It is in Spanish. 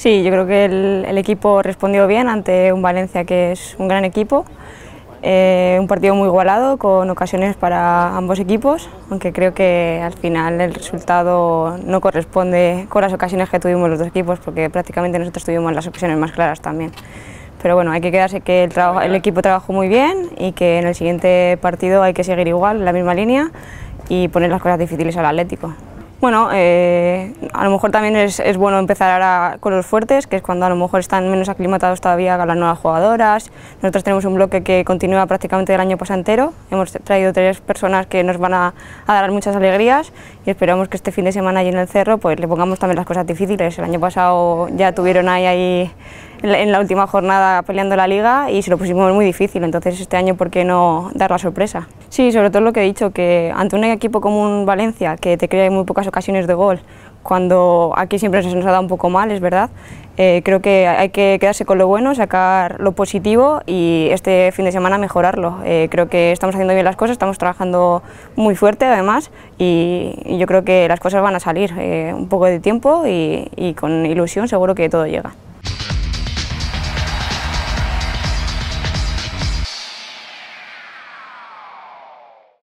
Sí, yo creo que el equipo respondió bien ante un Valencia que es un gran equipo. Un partido muy igualado, con ocasiones para ambos equipos, aunque creo que al final el resultado no corresponde con las ocasiones que tuvimos los dos equipos, porque prácticamente nosotros tuvimos las ocasiones más claras también. Pero bueno, hay que quedarse que el equipo trabajó muy bien y que en el siguiente partido hay que seguir igual, en la misma línea, y poner las cosas difíciles al Atlético. Bueno, a lo mejor también es bueno empezar ahora con los fuertes, que es cuando a lo mejor están menos aclimatados todavía con las nuevas jugadoras. Nosotros tenemos un bloque que continúa prácticamente el año pasado entero. Hemos traído 3 personas que nos van a dar muchas alegrías y esperamos que este fin de semana allí en el Cerro pues le pongamos también las cosas difíciles. El año pasado ya tuvieron ahí en la última jornada peleando la Liga y se lo pusimos muy difícil, entonces este año ¿por qué no dar la sorpresa? Sí, sobre todo lo que he dicho, que ante un equipo como un Valencia, que te crea muy pocas ocasiones de gol, cuando aquí siempre se nos ha dado un poco mal, es verdad, creo que hay que quedarse con lo bueno, sacar lo positivo y este fin de semana mejorarlo. Creo que estamos haciendo bien las cosas, estamos trabajando muy fuerte además y yo creo que las cosas van a salir, un poco de tiempo y con ilusión seguro que todo llega.